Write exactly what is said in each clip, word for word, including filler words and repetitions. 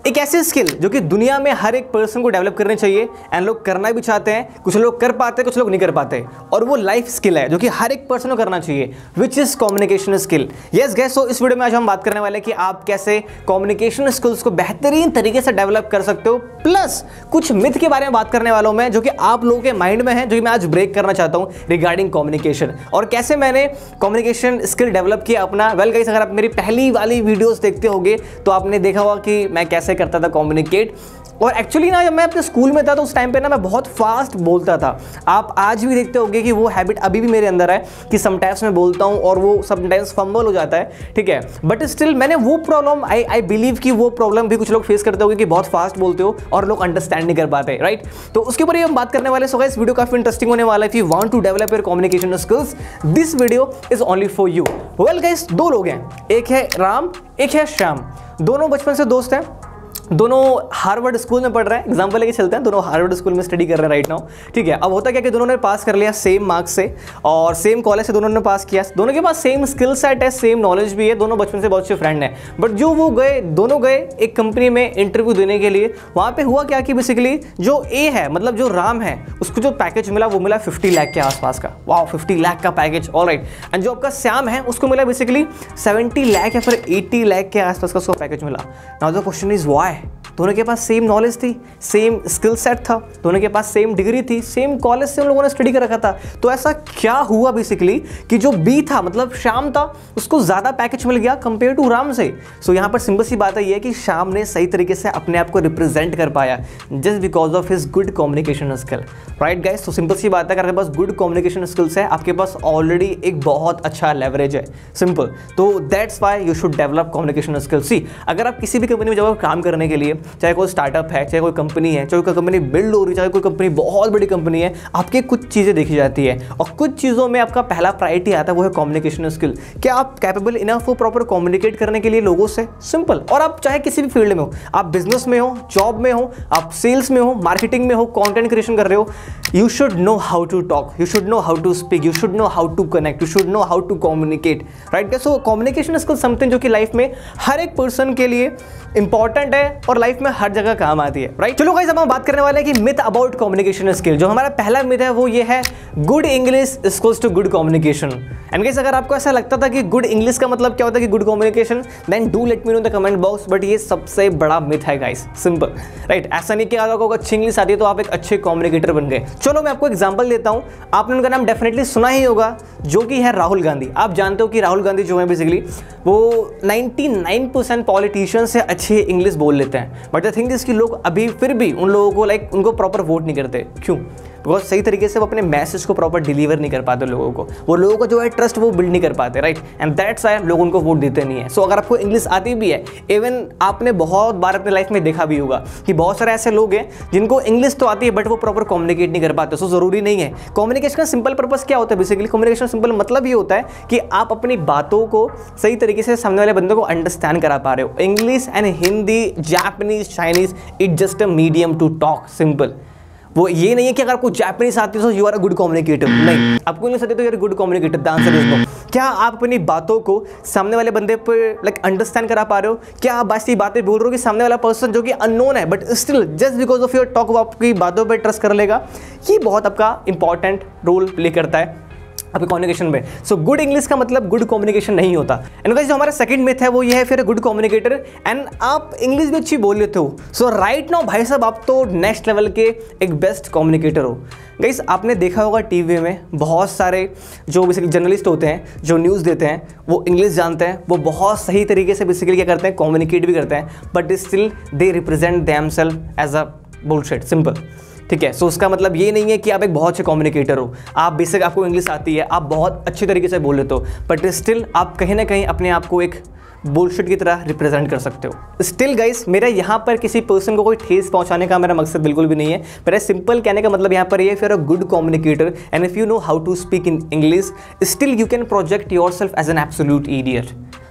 एक ऐसी स्किल जो कि दुनिया में हर एक पर्सन को डेवलप करनी चाहिए एंड लोग करना भी चाहते हैं, कुछ लोग कर पाते हैं, कुछ लोग नहीं कर पाते, और वो लाइफ स्किल है जो कि हर एक पर्सन को करना चाहिए, which is communication skill. Yes guys, so इस वीडियो में आज हम बात करने वाले हैं कि आप कैसे कम्युनिकेशन स्किल्स को बेहतरीन तरीके से डेवलप कर सकते हो, प्लस कुछ मिथ के बारे में बात करने वाला हूं मैं जो कि आप लोगों के माइंड में है, जो कि मैं आज ब्रेक करना चाहता हूं रिगार्डिंग कम्युनिकेशन, और कैसे मैंने कम्युनिकेशन स्किल डेवलप किया अपना। वेल गाइस, अगर आप मेरी पहली वाली वीडियोस देखते होगे तो आपने देखा होगा कि मैं कैसे करता था कम्युनिकेट। और एक्चुअली ना, जब मैं अपने स्कूल में था तो उस टाइम पे ना मैं बहुत फास्ट बोलता था। आप आज भी देखते होगे कि वो हैबिट अभी भी मेरे अंदर है कि समटाइम्स मैं बोलता हूँ और वो समटाइम्स फंबल हो जाता है, ठीक है। बट स्टिल मैंने वो प्रॉब्लम आई आई बिलीव कि वो प्रॉब्लम भी कुछ लोग फेस करते होंगे कि बहुत फास्ट बोलते हो और लोग अंडरस्टैंड नहीं कर पाते, राइट। तो उसके ऊपर ही हम बात करने वाले। सो गाइस, वीडियो काफी इंटरेस्टिंग होने वाला है। If you want to develop your communication skills, this video is only for you. Well guys, दो लोग हैं, एक है राम, एक है श्याम। दोनों बचपन से दोस्त हैं, दोनों हार्वर्ड स्कूल में पढ़ रहे हैं। एग्जाम्पल लेके चलते हैं, दोनों हार्वर्ड स्कूल में स्टडी कर रहे हैं राइट नाउ, ठीक है। अब होता क्या कि दोनों ने पास कर लिया सेम मार्क्स से और सेम कॉलेज से दोनों ने पास किया, दोनों के पास सेम स्किल सेट है, सेम नॉलेज भी है, दोनों बचपन से बहुत अच्छे फ्रेंड हैं। बट जो वो गए, दोनों गए एक कंपनी में इंटरव्यू देने के लिए। वहाँ पे हुआ क्या कि बेसिकली जो ए है, मतलब जो राम है, उसको जो पैकेज मिला वो मिला फिफ्टी लाख के आसपास का। वाह, फिफ्टी लाख का पैकेज, ऑल राइट। एंड जो आपका श्याम है उसको मिला बेसिकली सेवेंटी लाख या फिर एटी लाख के आसपास का उसको पैकेज मिला। Now the question is why? दोनों के पास सेम नॉलेज थी, सेम स्किल सेट था, दोनों के पास सेम डिग्री थी, सेम कॉलेज से उन लोगों ने स्टडी कर रखा था। तो ऐसा क्या हुआ बेसिकली कि जो बी था, मतलब श्याम था, उसको ज्यादा पैकेज मिल गया कंपेयर टू राम से। सो यहाँ पर सिंपल सी बात है ये कि श्याम ने सही तरीके से अपने आप को रिप्रेजेंट कर पाया just because of his good communication skill, right guys. तो सिंपल सी बात है, अगर आपके पास गुड कम्युनिकेशन स्किल्स है, आपके पास ऑलरेडी एक बहुत अच्छा लेवरेज है, सिंपल। तो that's why you should develop communication skills. See, अगर आप किसी भी कंपनी में जाओ काम करने के लिए, चाहे कोई स्टार्टअप है, चाहे कोई कंपनी है, चाहे कोई कंपनी बिल्ड हो रही है, चाहे कोई कंपनी बहुत बड़ी कंपनी है, आपके कुछ चीज़ें देखी जाती है और कुछ चीज़ों में आपका पहला प्रायोरिटी आता है, वो है कम्युनिकेशन स्किल। क्या आप कैपेबल इनफ हो प्रॉपर कम्युनिकेट करने के लिए लोगों से? सिंपल। और आप चाहे किसी भी फील्ड में हो, आप बिजनेस में हो, जॉब में हो, आप सेल्स में हो, मार्केटिंग में हो, कंटेंट क्रिएशन कर रहे हो, you should know how to talk, you should know how to speak, you should know how to connect, you should know how to communicate, right. So communication skill something जो कि life में हर एक person के लिए important है और life में हर जगह काम आती है, राइट। चलो गाइस, अब हम बात करने वाले हैं कि मिथ अबाउट कम्युनिकेशन स्किल। जो हमारा पहला मिथ है वो ये है, good English equals to good communication. And guys, अगर आपको ऐसा लगता था कि गुड इंग्लिश का मतलब क्या होता है कि good communication, then do let me know in the comment box. But ये सबसे बड़ा मिथ है गाइस, सिंपल, राइट। ऐसा नहीं कि अगर आपको अच्छी इंग्लिश आती है तो आप एक अच्छे कम्युनिकेटर बन गए। चलो मैं आपको एग्जांपल देता हूं। आपने उनका नाम डेफिनेटली सुना ही होगा, जो कि है राहुल गांधी। आप जानते हो कि राहुल गांधी जो है बेसिकली वो निन्यानवे परसेंट पॉलिटिशियंस से अच्छे इंग्लिश बोल लेते हैं। बट द थिंग इज कि लोग अभी फिर भी उन लोगों को लाइक उनको प्रॉपर वोट नहीं करते। क्यों? बिकॉज सही तरीके से वो अपने मैसेज को प्रॉपर डिलीवर नहीं कर पाते लोगों को, वो लोगों को जो है ट्रस्ट वो बिल्ड नहीं कर पाते, राइट। एंड दैट्स व्हाई लोग उनको वोट देते नहीं है। सो so, अगर आपको इंग्लिश आती भी है, इवन आपने बहुत बार अपने लाइफ में देखा भी होगा कि बहुत सारे ऐसे लोग हैं जिनको इंग्लिश तो आती है बट वो प्रॉपर कम्युनिकेट नहीं कर पाते। सो so, जरूरी नहीं है। कम्युनिकेशन का सिंपल पर्पस क्या होता है बेसिकली? कम्युनिकेशन सिंपल मतलब ये होता है कि आप अपनी बातों को सही तरीके से सामने वाले बंदे को अंडरस्टैंड करा पा रहे हो। English and Hindi, Japanese, Chinese, it just a medium to talk, simple. वो ये नहीं है कि अगर आपको जापानीज आती है तो you are a good communicator, नहीं। आपको इंग्लिश आती है तो you are a good communicator. The answer is no. क्या आप अपनी बातों को सामने वाले बंदे पर लाइक अंडरस्टैंड करा पा रहे हो? क्या आप ऐसी बातें बोल रहे हो कि सामने वाला पर्सन जो कि अननोन है but still just because of your talk वो आपकी बातों पर ट्रस्ट कर लेगा? ये बहुत आपका इंपॉर्टेंट रोल प्ले करता है आपके कम्युनिकेशन में। सो गुड इंग्लिश का मतलब गुड कम्युनिकेशन नहीं होता। एंड गाइस, जो हमारा सेकंड मिथ है वो ये है फिर गुड कम्युनिकेटर एंड आप इंग्लिश भी अच्छी बोल लेते हो। सो राइट नाउ भाई साहब, आप तो नेक्स्ट लेवल के एक बेस्ट कम्युनिकेटर हो। गाइस, आपने देखा होगा टीवी में बहुत सारे जो बेसिकली जर्नलिस्ट होते हैं, जो न्यूज़ देते हैं, वो इंग्लिश जानते हैं, वो बहुत सही तरीके से बेसिकली क्या करते हैं, कम्युनिकेट भी करते हैं, but still they represent themselves as a bullshit, simple, ठीक है। सो so, उसका मतलब ये नहीं है कि आप एक बहुत अच्छे कम्युनिकेटर हो, आप बेसिक आपको इंग्लिश आती है, आप बहुत अच्छे तरीके से बोल लेते हो, बट स्टिल आप कहीं ना कहीं अपने आप को एक बुलशिट की तरह रिप्रेजेंट कर सकते हो। स्टिल गाइस, मेरा यहाँ पर किसी पर्सन को कोई ठेस पहुँचाने का मेरा मकसद बिल्कुल भी नहीं है। मेरा सिंपल कहने का मतलब यहाँ पर ये, if you are a good communicator and if you know how to speak in English, still you can project yourself as an absolute idiot.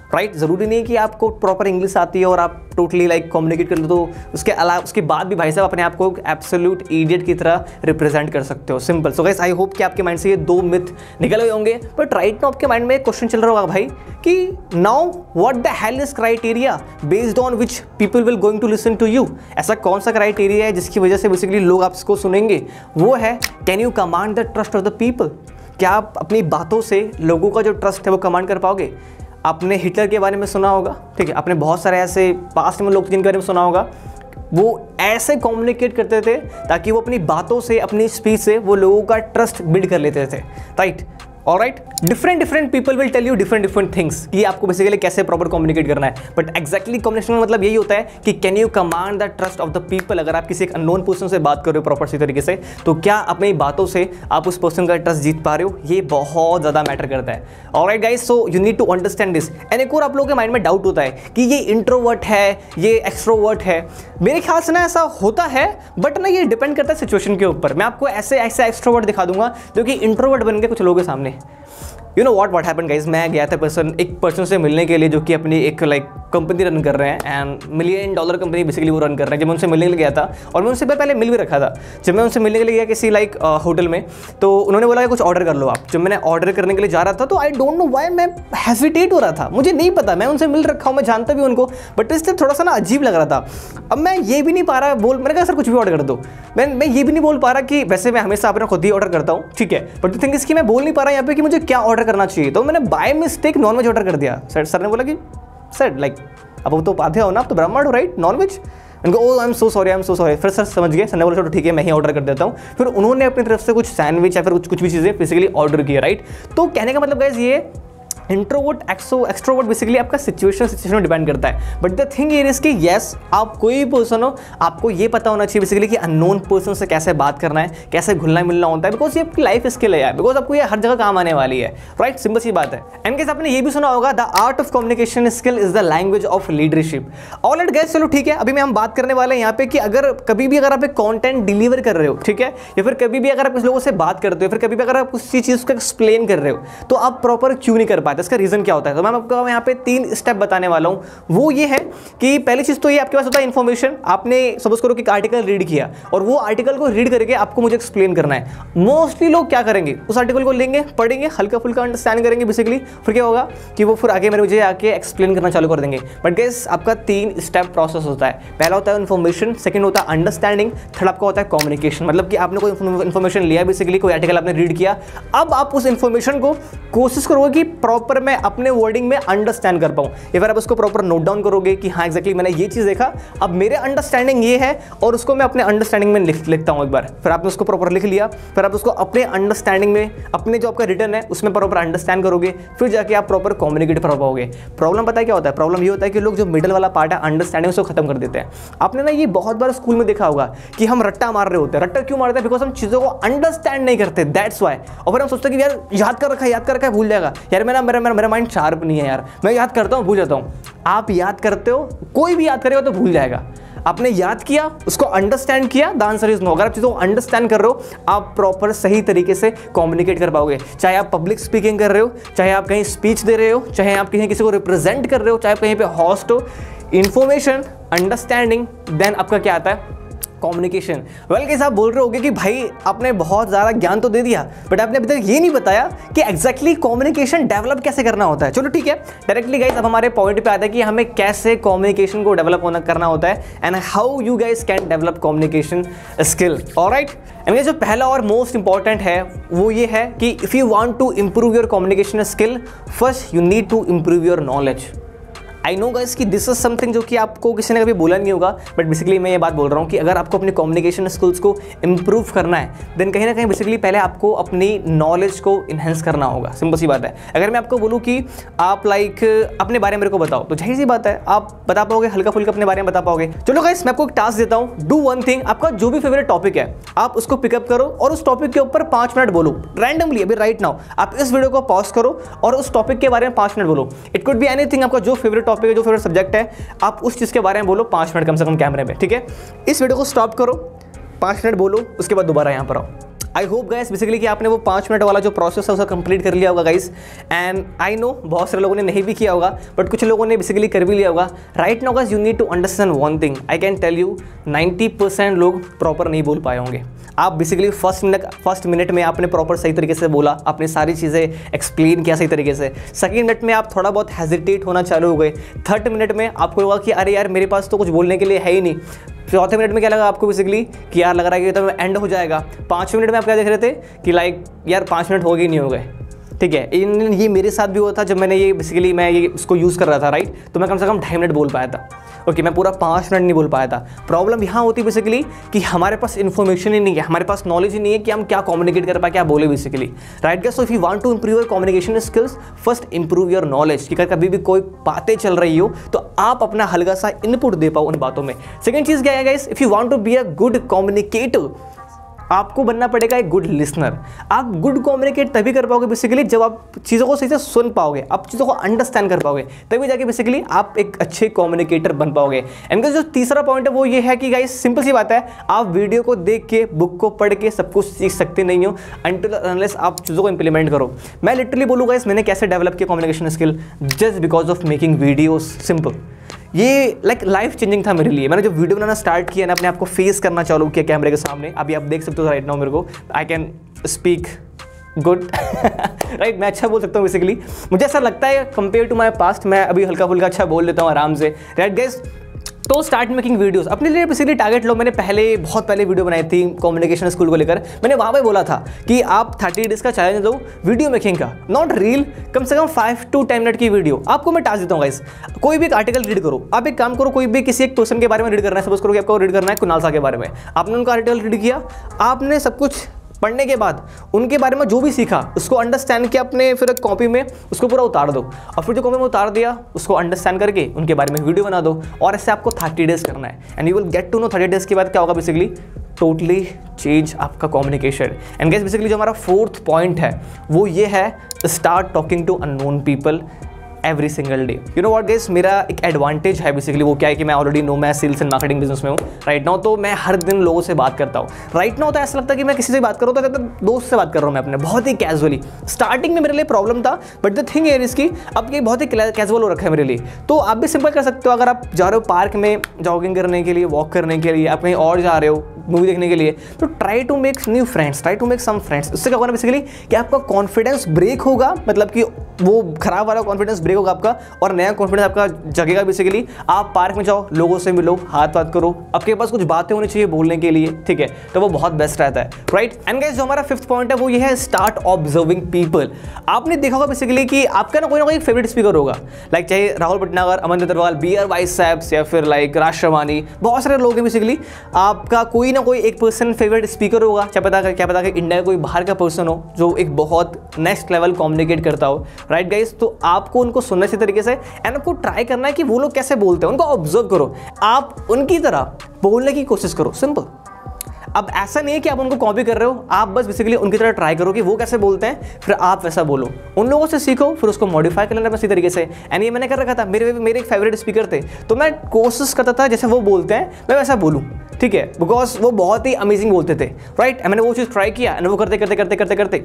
Right. ज़रूरी नहीं कि आपको प्रॉपर इंग्लिश आती है और आप टोटली लाइक कम्युनिकेट कर लो, तो उसके अलावा उसके बाद भी भाई साहब अपने आप को एब्सोल्यूट इडियट की तरह रिप्रेजेंट कर सकते हो। Simple. So guys I hope कि आपके माइंड से ये दो मिथ निकल गए होंगे। बट राइट नाउ आपके माइंड में एक क्वेश्चन चल रहा होगा भाई कि now what the hell is criteria based on which people will going to listen to you. ऐसा कौन सा क्राइटेरिया है जिसकी वजह से बेसिकली लोग आपको सुनेंगे? वो है can you command the trust of the people. क्या आप अपनी बातों से लोगों का जो ट्रस्ट है वो कमांड कर पाओगे? आपने हिटलर के बारे में सुना होगा, ठीक है, आपने बहुत सारे ऐसे पास्ट में लोग जिनके बारे में सुना होगा, वो ऐसे कम्युनिकेट करते थे ताकि वो अपनी बातों से, अपनी स्पीच से वो लोगों का ट्रस्ट बिल्ड कर लेते थे, right. Alright, different different people will tell you different different things कि आपको बेसिकली कैसे प्रॉपर कम्युनिकेट करना है। बट एक्जैक्टली कम्युनिकेशन का मतलब यही होता है कि can you command the trust of the people. अगर आप किसी एक अननोन पर्सन से बात कर रहे हो प्रॉपर सी तरीके से, तो क्या अपनी बातों से आप उस पर्सन का ट्रस्ट जीत पा रहे हो? ये बहुत ज़्यादा मैटर करता है। Alright guys, so you need to understand this. And एक और आप लोगों के माइंड में डाउट होता है कि ये इंट्रोवर्ट है, ये एक्सट्रोवर्ट है। मेरे ख्याल से ना ऐसा होता है, बट ना ये डिपेंड करता है सिचुएशन के ऊपर। मैं आपको ऐसे ऐसे एक्सट्रोवर्ट दिखा दूंगा जो कि इंट्रोवर्ट बन के कुछ लोगों के सामने। You know what what happened guys, मैं गया था पर्सन एक पर्सन से मिलने के लिए जो कि अपनी एक लाइक कंपनी रन कर रहे हैं and million dollar company basically वो रन कर रहे हैं। जब मैं उनसे मिलने के लिए गया था, और मैं उनसे पहले मिल भी रखा था, जब मैं उनसे मिलने के लिए गया किसी लाइक होटल में, तो उन्होंने बोला कि कुछ ऑर्डर कर लो आप। जब मैंने ऑर्डर करने के लिए जा रहा था तो आई डोंट नो व्हाई मैं हेजिटेट हो रहा था। मुझे नहीं पता, मैं उनसे मिल रखा हूँ, मैं जानता भी उनको, बट इसलिए थोड़ा सा ना अजीब लग रहा था। अब मैं ये भी नहीं पा रहा बोल, मैंने कहा सर कुछ भी ऑर्डर कर दो। मैं मैं ये भी नहीं बोल पा रहा कि वैसे मैं हमेशा अपना खुद ही ऑर्डर करता हूँ, ठीक है, बट द थिंग इज कि मैं बोल नहीं पा रहा यहाँ पे कि मुझे क्या ऑर्डर करना चाहिए। तो मैंने by mistake non veg order कर दिया। सर सर ने बोला कि सर लाइक अब वो तो आधे हो ना, आप तो ब्राह्मण हो राइट, नॉन वेज। उनको oh I am so sorry, I am so sorry. फिर सर समझ गए, सर ने बोला चलो ठीक है मैं ही ऑर्डर कर देता हूँ। फिर उन्होंने अपनी तरफ से कुछ सैंडविच या फिर कुछ कुछ भी चीज़ें बेसिकली ऑर्डर किया, राइट। तो कहने का मतलब गाइस ये इंट्रोवर्ट एक्सो एक्सट्रोवर्ट बेसिकली आपका सिचुएशन सिचुएशन में डिपेंड करता है। बट द थिंग इज कि येस, आप कोई भी पर्सन हो, आपको ये पता होना चाहिए बेसिकली कि अननोन पर्सन से कैसे बात करना है, कैसे घुलना मिलना होता है, बिकॉज ये आपकी लाइफ स्किल है यार, बिकॉज आपको ये हर जगह काम आने वाली है, राइट। सिंपल सी बात है। एंड गाइस आपने ये भी सुना होगा, the art of communication skill is the language of leadership. Alright guys, चलो ठीक है, अभी मैं हम बात करने वाले हैं यहाँ पे कि अगर कभी भी अगर आप एक कॉन्टेंट डिलीवर कर रहे हो, ठीक है, या फिर कभी भी अगर आप कुछ लोगों से बात करते हो, फिर कभी भी अगर आप किसी चीज़ को एक्सप्लेन कर रहे हो, तो आप प्रॉपर क्यों नहीं कर पाते? इसका रीजन क्या होता है? तो मैं आपको यहाँ पे तीन स्टेप बताने वाला हूँ। वो ये है कि पहली चीज तो ये आपके पास होता है इन्फॉर्मेशन। आपने सपोज करो कि एक आर्टिकल रीड किया और वो आर्टिकल को रीड करके आपको मुझे एक्सप्लेन करना है। मोस्टली लोग क्या करेंगे, उस आर्टिकल को लेंगे, पढ़ेंगे, हल्का फुल्का अंडरस्टैंड करेंगे बेसिकली, फिर क्या होगा कि वो फिर आगे मेरे मुझे आके एक्सप्लेन करना चालू कर देंगे। बट गाइस आपका तीन स्टेप प्रोसेस होता है। पहला होता है इन्फॉर्मेशन, सेकंड होता है अंडरस्टैंडिंग, थर्ड आपका होता है कम्युनिकेशन। मतलब कि आपने कोई इन्फॉर्मेशन लिया बेसिकली, कोई आर्टिकल आपने रीड किया, अब आप उस इन्फॉर्मेशन को कोशिश करोगे कि प्रॉपर मैं अपने वर्डिंग में अंडरस्टैंड कर पाऊं, या फिर आप उसको प्रॉपर नोट डाउन करोगे कि हाँ एक्जैक्टली मैंने ये चीज़ देखा, अब मेरे अंडरस्टैंडिंग ये है, और उसको मैं अपने अंडरस्टैंडिंग में लिख लिखता हूँ एक बार। फिर आपने उसको प्रॉपर लिख लिया, फिर आप उसको अपने अंडरस्टैंडिंग में, अपने जो आपका रिटर्न है उसमें प्रॉपर अंडरस्टैंड करोगे, फिर जाके आप प्रॉपर कम्युनिकेट कर पाओगे। प्रॉब्लम पता है क्या होता है? प्रॉब्लम ये होता है कि लोग जो मिडल वाला पार्ट है अंडरस्टैंडिंग उसको खत्म कर देते हैं। आपने ना ये बहुत बार स्कूल में देखा होगा कि हम रट्टा मार रहे होते हैं। रट्टा क्यों मारते हैं? बिकॉज हम चीज़ों को अंडरस्टैंड नहीं करते, दैट्स वाई। और फिर हम सोचते हैं कि यार याद कर रखा है, याद कर रखा है, भूल जाएगा यार, मेरा मेरा मेरा मेरा माइंड शार्प नहीं है यार, मैं याद करता हूँ भूल जाता हूँ। आप याद करते हो, कोई भी याद करेगा तो भूल जाएगा। आपने याद किया, उसको अंडरस्टैंड किया, द आंसर इज नो। अगर आप चीज़ों को अंडरस्टैंड कर रहे हो, आप प्रॉपर सही तरीके से कम्युनिकेट कर पाओगे। चाहे आप पब्लिक स्पीकिंग कर रहे हो, चाहे आप कहीं स्पीच दे रहे हो, चाहे आप कहीं किसी को रिप्रेजेंट कर रहे हो, चाहे आप कहीं पे हॉस्ट हो। इन्फॉर्मेशन, अंडरस्टैंडिंग, देन आपका क्या आता है? कम्युनिकेशन। वेल गाइस आप बोल रहे होगे कि भाई आपने बहुत ज़्यादा ज्ञान तो दे दिया, बट आपने अभी तक ये नहीं बताया कि एग्जैक्टली कम्युनिकेशन डेवलप कैसे करना होता है। चलो ठीक है, डायरेक्टली गाइस अब हमारे पॉइंट पे आता है कि हमें कैसे कम्युनिकेशन को डेवलप होना करना होता है, and how you guys can develop communication skill. Alright, and जो पहला और मोस्ट इंपॉर्टेंट है वो ये है कि if you want to improve your communication skill, first you need to improve your knowledge. I know guys कि दिस इज समथिंग जो कि आपको किसी ने कभी बोला नहीं होगा, बट बेसिकली मैं ये बात बोल रहा हूँ कि अगर आपको अपने कम्युनिकेशन स्किल्स को इंप्रूव करना है, देन कहीं ना कहीं बेसिकली पहले आपको अपनी नॉलेज को इन्हेंस करना होगा। सिंपल सी बात है। अगर मैं आपको बोलूँ कि आप लाइक अपने बारे में मेरे को बताओ, तो जाहिर सी बात है आप बता पाओगे, हल्का फुल्का अपने बारे में बता पाओगे। चलो गाइस मैं आपको एक टास्क देता हूँ, डू वन थिंग। आपका जो भी फेवरेट टॉपिक है आप उसको पिकअप करो और उस टॉपिक के ऊपर पाँच मिनट बोलो रैंडमली। अभी राइट नाउ आप इस वीडियो को पॉज करो और उस टॉपिक के बारे में पाँच मिनट बोलो। इट कुड बी एनीथिंग, आपका जो फेवरेट टॉपिक है, जो फेवरेट सब्जेक्ट है, आप उस चीज के बारे में बोलो पांच मिनट कम से कम कैमरे में, ठीक है। इस वीडियो को स्टॉप करो, पांच मिनट बोलो, उसके बाद दोबारा यहां पर आओ। आई होप गाइस बेसिकली कि आपने वो पाँच मिनट वाला जो प्रोसेस है उसका कंप्लीट कर लिया होगा गाइस, एंड आई नो बहुत सारे लोगों ने नहीं भी किया होगा, बट कुछ लोगों ने बेसिकली कर भी लिया होगा। Right now guys you need to understand one thing, I can tell you ninety percent लोग प्रॉपर नहीं बोल पाए होंगे। आप basically first minute first minute में आपने प्रॉपर सही तरीके से बोला, आपने सारी चीज़ें एक्सप्लेन किया सही तरीके से। सेकेंड मिनट में आप थोड़ा बहुत हेजिटेट होना चालू हो गए। थर्ड मिनट में आपको लगा कि अरे यार मेरे पास तो कुछ बोलने के लिए है ही नहीं। चौथे मिनट में क्या लगा आपको बेसिकली कि यार लग रहा है कि तो एंड हो जाएगा। पाँचवें मिनट में आप क्या देख रहे थे कि लाइक यार पाँच मिनट हो गए नहीं हो गए। ठीक है, इन ये मेरे साथ भी हुआ था जब मैंने ये बेसिकली मैं ये इसको यूज़ कर रहा था, राइट। तो मैं कम से कम ढाई मिनट बोल पाया था। ओके, मैं पूरा पाँच मिनट नहीं बोल पाया था। प्रॉब्लम यहाँ होती बेसिकली कि हमारे पास इन्फॉर्मेशन ही नहीं है, हमारे पास नॉलेज ही नहीं है कि हम क्या कम्युनिकेट कर पाए, क्या बोले basically, right guys. So if you want to improve your communication skills, first improve your knowledge. कि अगर कभी भी कोई बातें चल रही हो तो आप अपना हल्का सा इनपुट दे पाओ उन बातों में। सेकेंड चीज़ क्या है guys, if you want to be a good communicator, आपको बनना पड़ेगा एक गुड लिसनर। आप गुड कम्युनिकेट तभी कर पाओगे बेसिकली जब आप चीज़ों को सही से सुन पाओगे, आप चीज़ों को अंडरस्टैंड कर पाओगे, तभी जाके बेसिकली आप एक अच्छे कम्युनिकेटर बन पाओगे। एंड जो तीसरा पॉइंट है वो ये है कि गाइस सिंपल सी बात है, आप वीडियो को देख के, बुक को पढ़ के सब कुछ सीख सकते नहीं हो अनटिल अनलेस आप चीज़ों को इंप्लीमेंट करो। मैं लिटरली बोलूँगा इस मैंने कैसे डेवलप किया communication skill, just because of making videos simple. ये लाइक लाइफ चेंजिंग था मेरे लिए। मैंने जो वीडियो बनाना स्टार्ट किया ना, अपने आप को फेस करना चालू किया कैमरे के सामने। अभी आप देख सकते हो राइट नाउ मेरे को, I can speak good right, मैं अच्छा बोल सकता हूँ बेसिकली। मुझे ऐसा लगता है कंपेयर टू माई पास्ट मैं अभी हल्का फुल्का अच्छा बोल लेता हूँ आराम से, राइट गाइस। तो स्टार्ट मेकिंग वीडियोस अपने लिए बेसिकली टारगेट लो। मैंने पहले बहुत पहले वीडियो बनाई थी कम्युनिकेशन स्कूल को लेकर। मैंने वहाँ पे बोला था कि आप थर्टी डेज का चैलेंज दो वीडियो मेकिंग का, नॉट रील, कम से कम फाइव टू टेन मिनट की वीडियो। आपको मैं टास्क देता हूँ गाइस, कोई भी एक आर्टिकल रीड करो। आप एक काम करो, कोई भी किसी एक पर्सन के बारे में रीड करना है, सपोज करो कि आपको रीड करना है कुणाल साह के बारे में। आपने उनका आर्टिकल रीड किया, आपने सब कुछ पढ़ने के बाद उनके बारे में जो भी सीखा उसको अंडरस्टैंड किया, अपने फिर कॉपी में उसको पूरा उतार दो, और फिर जो कॉपी में उतार दिया उसको अंडरस्टैंड करके उनके बारे में वीडियो बना दो। और ऐसे आपको थर्टी डेज करना है, and you will get to know thirty days के बाद क्या होगा बेसिकली, टोटली चेंज आपका कम्युनिकेशन। एंड गाइस बेसिकली जो हमारा फोर्थ पॉइंट है वो ये है, start talking to unknown people every single day. You know what guys, मेरा एक एडवांटेज है बेसिकली, वो क्या है कि मैं ऑलरेडी नो मैं सेल्स एंड मार्केटिंग बिजनेस में हूँ राइट नाउ। तो मैं हर दिन लोगों से बात करता हूँ राइट नाउ। तो ऐसा लगता है कि मैं किसी से बात कर रहा हूँ तो कहता दोस्त से बात कर रहा हूँ मैं अपने, बहुत ही कैजुअली। स्टार्टिंग में मेरे लिए प्रॉब्लम था, बट द थिंग है इसकी अब ये बहुत ही कैजुअल हो रखा है मेरे लिए। तो आप भी सिंपल कर सकते हो। अगर आप जा रहे हो पार्क में जॉगिंग करने के लिए, वॉक करने के लिए, आप कहीं और जा रहे हो मूवी देखने के लिए, तो try to make new friends, try to make some friends. उससे क्या होगा बेसिकली कि आपका कॉन्फिडेंस ब्रेक होगा, मतलब कि वो खराब वाला कॉन्फिडेंस ब्रेक होगा आपका और नया कॉन्फिडेंस आपका जगेगा बेसिकली। आप पार्क में जाओ, लोगों से मिलो, हाथ बात करो, आपके पास कुछ बातें होनी चाहिए बोलने के लिए, ठीक है, तो वो बहुत बेस्ट रहता है, राइट। एंड गाइस जो हमारा फिफ्थ पॉइंट है वो ये है, स्टार्ट ऑब्जर्विंग पीपल। आपने देखा होगा बेसिकली कि आपका ना कोई ना कोई फेवरेट स्पीकर होगा, लाइक चाहे राहुल भटनागर, अमन अग्रवाल, बी आर वाइस साहब, या फिर लाइक राज शर्मानी, बहुत सारे लोग हैं बेसिकली। आपका कोई ना कोई एक पर्सन फेवरेट स्पीकर होगा, क्या पता क्या पता कि इंडिया का कोई बाहर का पर्सन हो जो एक बहुत नेक्स्ट लेवल कम्युनिकेट करता हो, राइट गाइस। तो आपको उनको सुनना इसी तरीके से, एंड आपको ट्राई करना है कि वो लोग कैसे बोलते हैं, उनको ऑब्जर्व करो, आप उनकी तरह बोलने की कोशिश करो, सिंपल। अब ऐसा नहीं है कि आप उनको कॉपी कर रहे हो, आप बस बेसिकली उनकी तरह ट्राई करो कि वो कैसे बोलते हैं, फिर आप वैसा बोलो, उन लोगों से सीखो, फिर उसको मॉडिफाई कर लेना इसी तरीके से। एंड ये मैंने कर रखा था, मेरे मेरे एक फेवरेट स्पीकर थे, तो मैं कोशिश करता था जैसे वो बोलते हैं मैं वैसा बोलूँ, ठीक है, बिकॉज वो बहुत ही अमेजिंग बोलते थे, राइट। मैंने वो चीज़ ट्राई किया एंड वो करते करते करते करते करते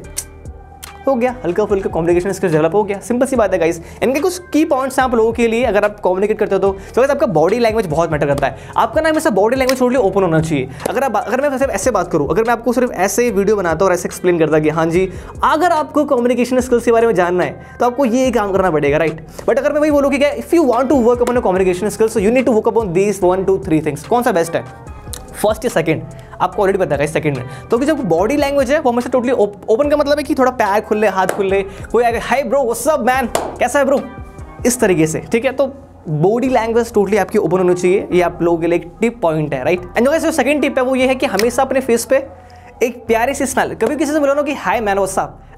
हो गया, हल्का फुल्का कम्युनिकेशन स्किल्स डेवलप हो गया, सिंपल सी बात है गाइस। इनके कुछ की पॉइंट्स हैं आप लोगों के लिए, अगर आप कम्युनिकेट करते हो तो तो आपका बॉडी लैंग्वेज बहुत मैटर करता है। आपका ना हमेशा बॉडी लैंग्वेज टोटली ओपन होना चाहिए। अगर आप अगर मैं सिर्फ ऐसे बात करूँ, अगर मैं आपको सिर्फ ऐसे वीडियो बनाता और ऐसे एक्सप्लेन करता कि हाँ जी, अगर आपको कम्युनिकेशन स्किल्स के बारे में जानना है तो आपको ये काम करना पड़ेगा, राइट। बट अगर मैं वही बोलूँ कि क्या, if you want to work upon communication skills, you need to work upon these one two three things. कौन सा बेस्ट है, फर्स्ट या सेकंड, आपको ऑलरेडी पता है सेकंड में। तो कि जब बॉडी लैंग्वेज है वो हमेशा टोटली ओपन का मतलब है कि थोड़ा पैर खुले, हाथ खुले, कोई आगे hi bro what's up man, कैसा है ब्रो, इस तरीके से, ठीक है। तो बॉडी लैंग्वेज टोटली आपकी ओपन होनी चाहिए, ये आप लोगों के लिए एक टिप पॉइंट है, राइट। एंड जो सेकंड टिप है वो ये है कि हमेशा अपने फेस पे एक प्यारी सी स्माइल, कभी किसी से मिलो ना कि hi man what's up,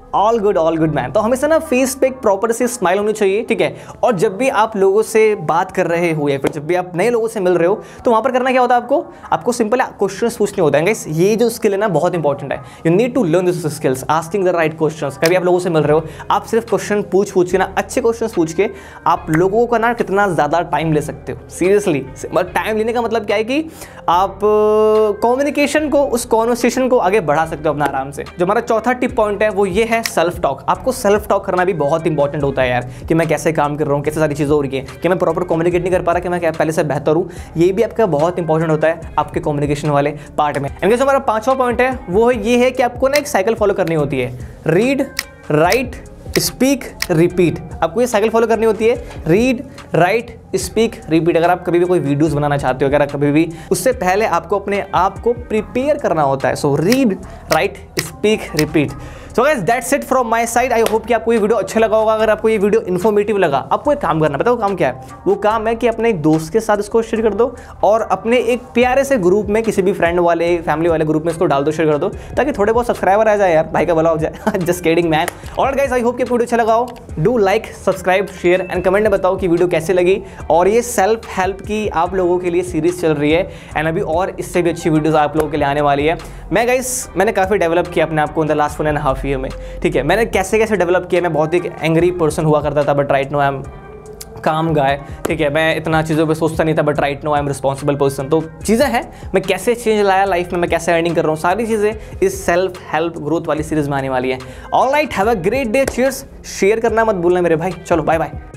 all good all good man. तो हमेशा ना फेस पे एक प्रॉपर से स्माइल होनी चाहिए, ठीक है। और जब भी आप लोगों से बात कर रहे हो या फिर जब भी आप नए लोगों से मिल रहे हो तो वहाँ पर करना क्या होता है आपको आपको सिंपल क्वेश्चन पूछने होते हैं। गाइस ये जो स्किल है ना बहुत इंपॉर्टेंट है। You need to learn this skills, asking the right question. कभी आप लोगों से मिल रहे हो, आप सिर्फ क्वेश्चन पूछ पूछ के ना अच्छे क्वेश्चन पूछ के आप लोगों का ना कितना ज़्यादा टाइम ले सकते हो। सीरियसली टाइम लेने का मतलब क्या है कि आप कम्युनिकेशन को, उस कॉन्वर्सेशन को आगे बढ़ा सकते हो अपना आराम से। जो हमारा चौथा टिप पॉइंट है वो ये है सेल्फ टॉक। आपको सेल्फ टॉक करना भी बहुत इंपॉर्टेंट होता है यार, कि मैं कैसे काम कर रहा हूँ, कैसे सारी चीज़ें हो रही है, कि मैं प्रॉपर कम्युनिकेट नहीं कर पा रहा, कि मैं क्या पहले से बेहतर हूँ। ये भी आपका बहुत इंपॉर्टेंट होता है आपके कम्युनिकेशन वाले पार्ट में। एंड जो हमारा पांचवा पॉइंट है वो ये है कि आपको ना एक साइकिल फॉलो करनी होती है। Read, write, speak, repeat. आपको ये साइकिल फॉलो करनी होती है, रीड, राइट, स्पीक, रिपीट। अगर आप कभी भी कोई वीडियोस बनाना चाहते हो, अगर आप कभी भी, उससे पहले आपको अपने आप को प्रिपेयर करना होता है। So read, write, speak, repeat. So guys that's it from my side. I hope कि आपको ये वीडियो अच्छा लगा होगा। अगर आपको ये वीडियो इन्फॉर्मेटिव लगा, आपको एक काम करना, पता है वो काम क्या है? वो काम है कि अपने एक दोस्त के साथ इसको शेयर कर दो और अपने एक प्यारे से ग्रुप में, किसी भी फ्रेंड वाले, फैमिली वाले ग्रुप में इसको डाल दो, शेयर कर दो, ताकि थोड़े बहुत सब्सक्राइबर आ जाए यार, भाई का भला हो जाए। Just kidding man. Alright guys, I hope कि वीडियो अच्छा लगा हो। Do like, subscribe, share and comment में बताओ कि वीडियो कैसे लगी। और ये सेल्फ हेल्प की आप लोगों के लिए सीरीज चल रही है एंड अभी और इससे भी अच्छी वीडियोस आप लोगों के लिए आने वाली है। मैं गाइस मैंने काफ़ी डेवलप किया अपने आप को in the last one and half year में, ठीक है। मैंने कैसे कैसे डेवलप किया, मैं बहुत ही एंग्री पर्सन हुआ करता था, but right now I am calm guy, ठीक है। मैं इतना चीज़ों पे सोचता नहीं था, but right now I am responsible person. तो चीज़ें हैं, मैं कैसे चेंज लाया लाइफ में, मैं कैसे अर्निंग कर रहा हूँ, सारी चीज़ें इस सेल्फ हेल्प ग्रोथ वाली सीरीज में आने वाली है। Alright, have a great day, cheers. Share करना मत भूलना मेरे भाई। चलो बाय बाय।